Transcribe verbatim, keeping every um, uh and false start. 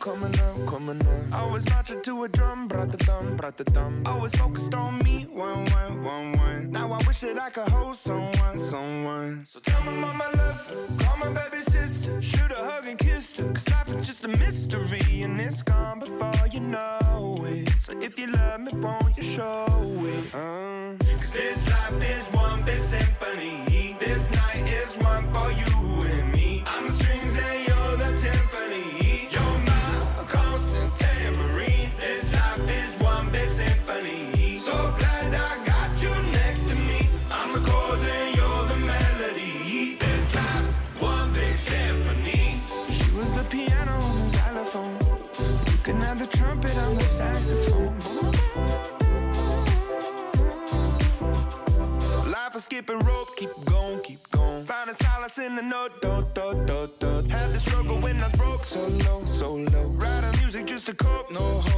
coming up, coming up. I was marching to a drum, brought the thumb, brought the thumb. Always focused on me, one, one, one, one. Now I wish that I could hold someone, someone. So tell my mama I love her, call my baby sister, shoot a hug and kiss her. Cause life is just a mystery and it's gone before you know it. So if you love me, won't you show it? Uh. Cause this life is one big symphony. This night is one for you and me. I'm the strings and you're the timpani. You're my constant tambourine. This life is one big symphony. So glad I got you next to me. I'm the chords and you're the melody. This life's one big symphony. She was the piano and the xylophone. You can have the trumpet on the saxophone. Life is skipping rope, keep going, keep going. Finding solace in the note, do, do, do, do. Had the struggle when I was broke, so low, so low. Writing music just to cope, no hope.